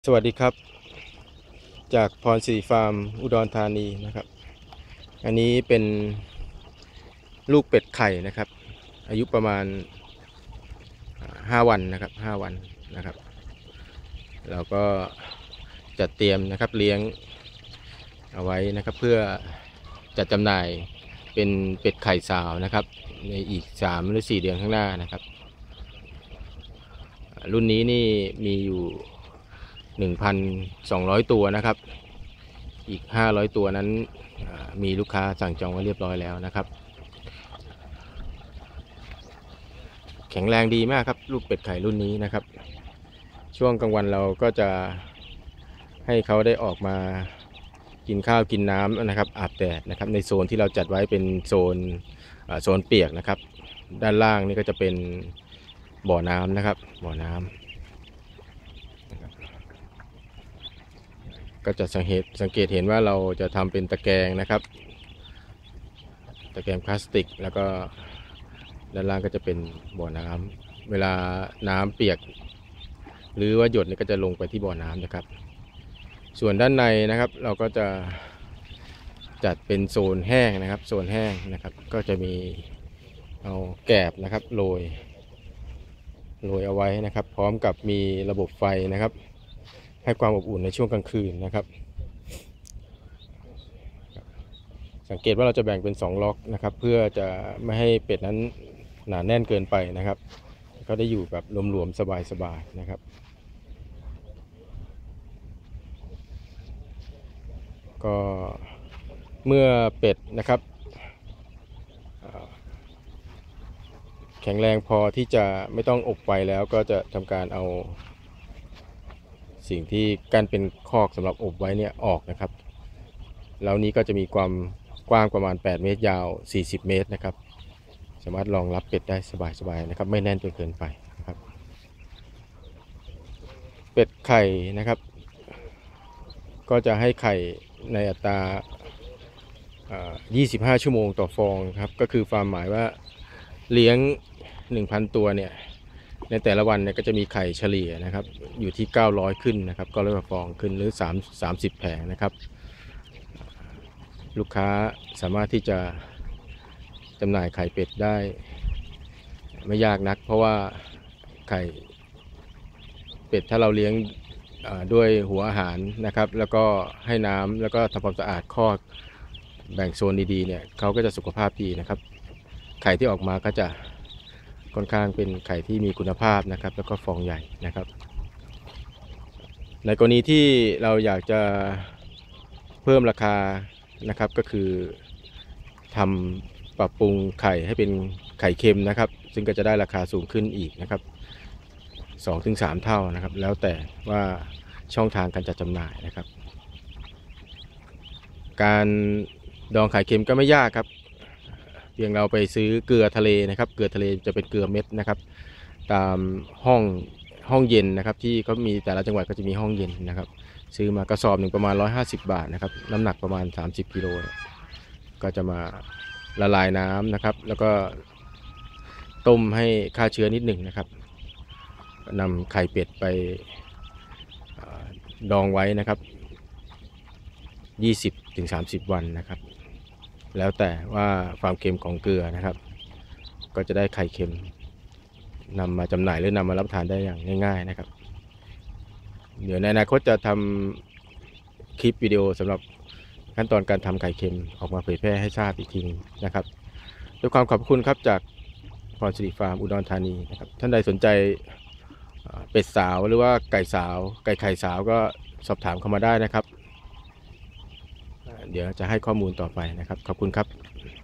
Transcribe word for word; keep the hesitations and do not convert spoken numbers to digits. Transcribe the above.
สวัสดีครับจากพรศรีฟาร์มอุดรธานีนะครับอันนี้เป็นลูกเป็ดไข่นะครับอายุประมาณห้าวันนะครับห้าวันนะครับเราก็จัดเตรียมนะครับเลี้ยงเอาไว้นะครับเพื่อจัดจำหน่ายเป็นเป็ดไข่สาวนะครับในอีกสามหรือสี่เดือนข้างหน้านะครับรุ่นนี้นี่มีอยู่ หนึ่งพันสองร้อย ตัวนะครับอีกห้าร้อยตัวนั้นมีลูกค้าสั่งจองไว้เรียบร้อยแล้วนะครับแข็งแรงดีมากครับลูกเป็ดไข่รุ่นนี้นะครับช่วงกลางวันเราก็จะให้เขาได้ออกมากินข้าวกินน้ำนะครับอาบแดดนะครับในโซนที่เราจัดไว้เป็นโซนโซนเปียกนะครับด้านล่างนี่ก็จะเป็นบ่อน้ำนะครับบ่อน้ำก็จะสังเกตสังเกตเห็นว่าเราจะทำเป็นตะแกรงนะครับตะแกรงพลาสติกแล้วก็ด้านล่างก็จะเป็นบ่อน้ำเวลาน้ำเปียกหรือว่าหยดนี่ก็จะลงไปที่บ่อน้ำนะครับส่วนด้านในนะครับเราก็จะจัดเป็นโซนแห้งนะครับโซนแห้งนะครับก็จะมีเอาแกบนะครับโรยโรยเอาไว้นะครับพร้อมกับมีระบบไฟนะครับให้ความอบอุ่นในช่วงกลางคืนนะครับสังเกตว่าเราจะแบ่งเป็นสองล็อกนะครับเพื่อจะไม่ให้เป็ดนั้นหนาแน่นเกินไปนะครับก็ได้อยู่แบบรวมๆสบายๆนะครับก็เมื่อเป็ดนะครับแข็งแรงพอที่จะไม่ต้องอบไฟแล้วก็จะทำการเอาสิ่งที่กั้นเป็นคอกสำหรับอบไว้เนี่ยออกนะครับแล้วนี้ก็จะมีความกว้างประมาณแปดเมตรยาวสี่สิบเมตรนะครับสามารถรองรับเป็ดได้สบายๆนะครับไม่แน่นจนเกินไปนะครับเป็ดไข่นะครับก็จะให้ไข่ในอัตรายี่สิบห้าชั่วโมงต่อฟองครับก็คือความหมายว่าเลี้ยง หนึ่งพัน ตัวเนี่ยในแต่ละวันเนี่ยก็จะมีไข่เฉลี่ยนะครับอยู่ที่เก้าร้อยขึ้นนะครับก็เรียกว่าฟองขึ้นหรือ3 30แผงนะครับลูกค้าสามารถที่จะจำหน่ายไข่เป็ดได้ไม่ยากนักเพราะว่าไข่เป็ดถ้าเราเลี้ยงด้วยหัวอาหารนะครับแล้วก็ให้น้ำแล้วก็ทำความสะอาดคอกแบ่งโซนดีๆเนี่ยเขาก็จะสุขภาพดีนะครับไข่ที่ออกมาก็จะค่อนข้างเป็นไข่ที่มีคุณภาพนะครับแล้วก็ฟองใหญ่นะครับในกรณีที่เราอยากจะเพิ่มราคานะครับก็คือทำปรับปรุงไข่ให้เป็นไข่เค็มนะครับซึ่งก็จะได้ราคาสูงขึ้นอีกนะครับ สองถึงสาม เท่านะครับแล้วแต่ว่าช่องทางการจัดจำหน่ายนะครับการดองไข่เค็มก็ไม่ยากครับเพียงเราไปซื้อเกลือทะเลนะครับเกลือทะเลจะเป็นเกลือเม็ดนะครับตามห้องห้องเย็นนะครับที่เขามีแต่ละจังหวัดก็จะมีห้องเย็นนะครับซื้อมากระสอบหนึ่งประมาณหนึ่งร้อยห้าสิบบาทนะครับน้ำหนักประมาณสามสิบกิโลก็จะมาละลายน้ำนะครับแล้วก็ต้มให้ฆ่าเชื้อนิดหนึ่งนะครับนำไข่เป็ดไปดองไว้นะครับ ยี่สิบถึงสามสิบ วันนะครับแล้วแต่ว่าความเค็มของเกลือนะครับก็จะได้ไข่เค็มนำมาจำหน่ายหรือนำมารับประทานได้อย่างง่ายๆนะครับเดี๋ยวในอนาคตจะทำคลิปวิดีโอสำหรับขั้นตอนการทำไข่เค็มออกมาเผยแพร่ให้ทราบอีกทีนะครับด้วยความขอบคุณครับจากพรศรีฟาร์มอุดรธานีนะครับท่านใดสนใจเป็ดสาวหรือว่าไก่สาวไก่ไข่สาวก็สอบถามเข้ามาได้นะครับเดี๋ยวจะให้ข้อมูลต่อไปนะครับขอบคุณครับ